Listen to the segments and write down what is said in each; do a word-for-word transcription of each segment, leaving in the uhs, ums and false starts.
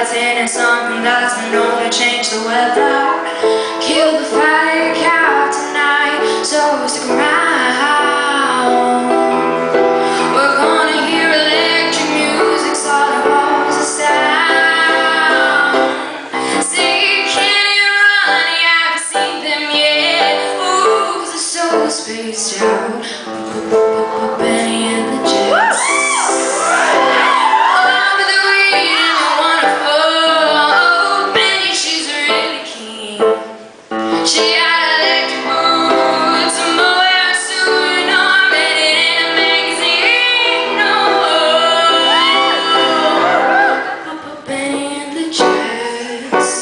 rising and something doesn't know to change the weather. Kill the fire cow tonight, so stick around. We're gonna hear electric music, all it holds the sound. Say, can you run? You haven't seen them yet. Ooh, 'cause they're so spaced out. Benny and the Jets. She had electric boots, and boy, I soon know I read it in a magazine. No, Benny and the Jets.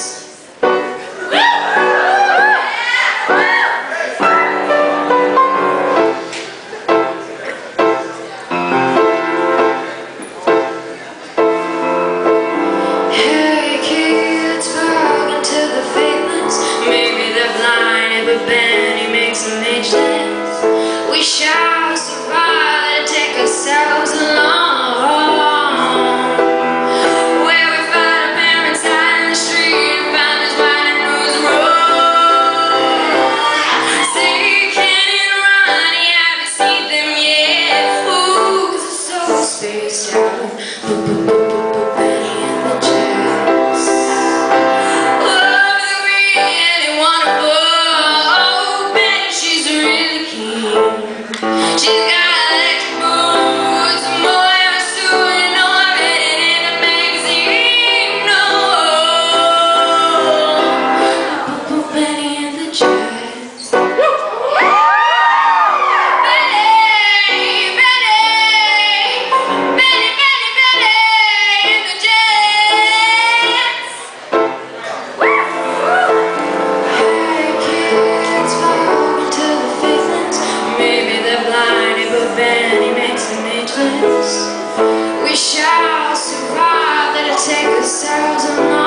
Hey kids, talking to the faithless. Maybe they're blinded, but Benny makes them ageless. We shall survive and take ourselves along. Where we find our parents out in the street and find us riding who's wrong. Say, can you run? You haven't seen them yet. Ooh, 'cause it's so spaced out. Benny and the Jets. She's got electric boots, and boy, I soon know I read it in a magazine. No, Benny and the Jets. Benny, Benny, Benny, Benny, Benny and the Jets. Hey kids, falling to the faithless. Maybe they're blinded, but Benny makes them ageless. We shall survive, that'll take ourselves along.